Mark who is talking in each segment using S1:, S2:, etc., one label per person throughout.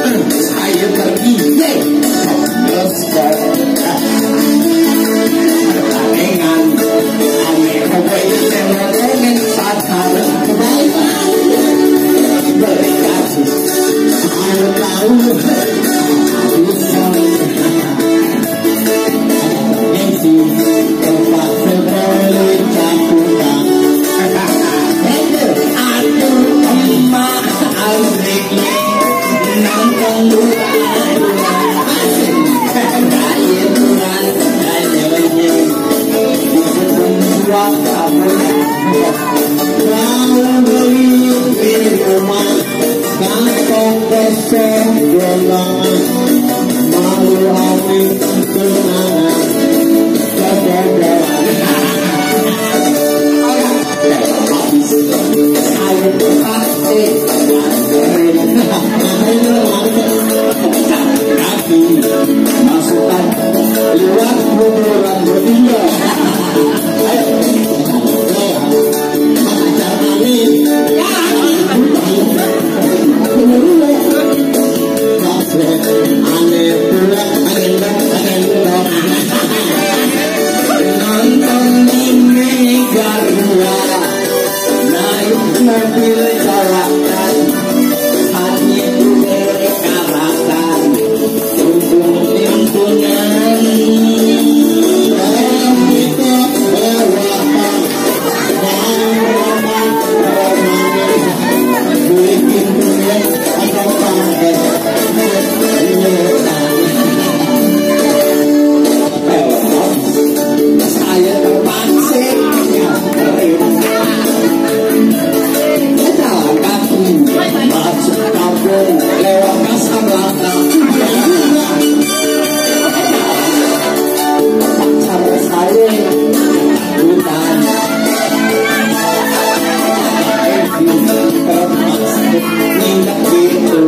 S1: Saya pergi dengan aneh dengan saat harus kebaikan berkasih tahu bisa ngisi tempat sebeli cakupan aduh emak aliknya nangkong dua kaya Tuhan danyonya disebut suap kamunya mau beli minuman kantong kosong golongan mau ambil kenangan saya pasti kaki masukkan lewat kuburan berdia aneh pulang nonton ini garua naik mobil jalanan hanya berkarakan tuntunan kita berwakam bikin dunia atau pakai saya terpancing jalan kaki masuk kampung lewat Kasablanka pacar saya hutan terpaksa nindak gitu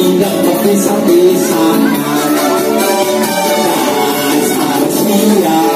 S1: bisa-bisa dasar sia